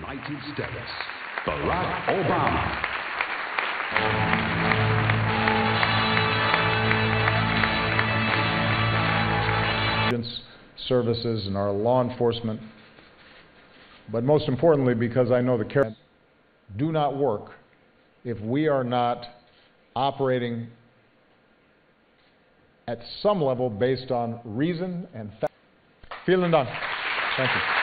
United States, Barack Obama. Services and our law enforcement, but most importantly because I know the care do not work if we are not operating at some level based on reason and fact. Vielen Dank. Thank you.